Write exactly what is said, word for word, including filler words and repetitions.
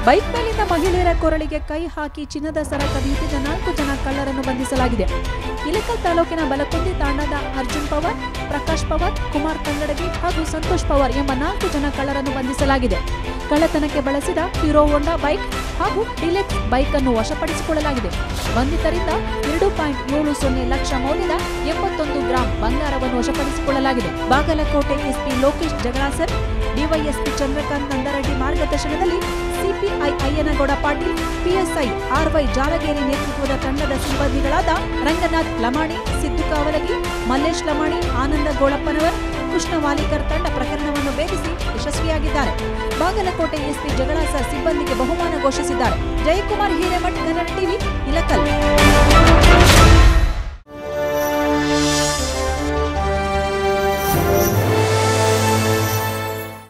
Bike ಮೇಲಿನ ಮಹಿಳೆಯರ ಕೊರಳಿಗೆ ಕೈ ಹಾಕಿ ಚಿನ್ನದ ಸರ ಕದಿಯುತ್ತಿದ್ದ ನಾಲ್ಕು ಜನ ಕಳ್ಳರನ್ನು ಬಂಧಿಸಲಾಗಿದೆ. ಇಳಕಲ್ ತಾಲೂಕಿನ ಬಲಕುಂದಿ ತಾಂಡದ ಅರ್ಜುನ್ ಪವಾರ್, ಪ್ರಕಾಶ್ ಪವಾರ್, ಕುಮಾರ್ ಕನ್ನಡಗಿ ಹಾಗೂ ಸಂತೋಷ್ ಪವಾರ್ ಎಂಬ ನಾಲ್ಕು ಜನ ಕಳ್ಳರನ್ನು ಬಂಧಿಸಲಾಗಿದೆ. ಕಳ್ಳತನಕ್ಕೆ ಬಳಸಿದ ಹೀರೋ ಹೋಂಡಾ ಬೈಕ್ ಹಾಗೂ ಡಿಲೆಕ್ಸ್ ಬೈಕ್ ಅನ್ನು ವಶಪಡಿಸಿಕೊಳ್ಳಲಾಗಿದೆ. ಬಂಧಿತರಿಂದ ಎರಡು ಪಾಯಿಂಟ್ ಏಳು ಸೊನ್ನೆ ಲಕ್ಷ ಮೌಲ್ಯದ ಎಂಬತ್ತೊಂದು ಗ್ರಾಂ ಬಂಗಾರವನ್ನು ವಶಪಡಿಸಿಕೊಳ್ಳಲಾಗಿದೆ. ಬಾಗಲಕೋಟೆ ಎಸ್ಪಿ ಲೋಕೇಶ್ ಜಗಳಾಸರ್, ಡಿವೈಎಸ್ಪಿ ಚಂದ್ರಕಾಂತ್ ನಂದರೆಡ್ಡಿ ಮಾರ್ಗದರ್ಶನದಲ್ಲಿ CPI Ayyanagouda Patil, PSI RY Jalageri ನೇತೃತ್ವದ ತಂಡದ ಸಿಬ್ಬಂದಿಗಳಾದ ರಂಗನಾಥ್ ಲಮಾಣಿ, ಸಿದ್ದು ಕಾವಲಗಿ, ಮಲ್ಲೇಶ್ ಲಮಾಣಿ, ಆನಂದ ಗೋಳಪ್ಪನವರ್, ಕೃಷ್ಣ ವಾಲಿಕರ್ ತಂಡ ಪ್ರಕರಣವನ್ನು ಭೇದಿಸಿ ಯಶಸ್ವಿಯಾಗಿದ್ದಾರೆ. ಬಾಗಲಕೋಟೆ ಎಸ್ಪಿ ಜಗಳಾಸರ್ ಸಿಬ್ಬಂದಿಗೆ ಬಹುಮಾನ ಘೋಷಿಸಿದ್ದಾರೆ. ಜಯಕುಮಾರ್ ಹಿರೇಮಠ್, ಕನ್ನಡ ಟಿವಿ, ಇಳಕಲ್.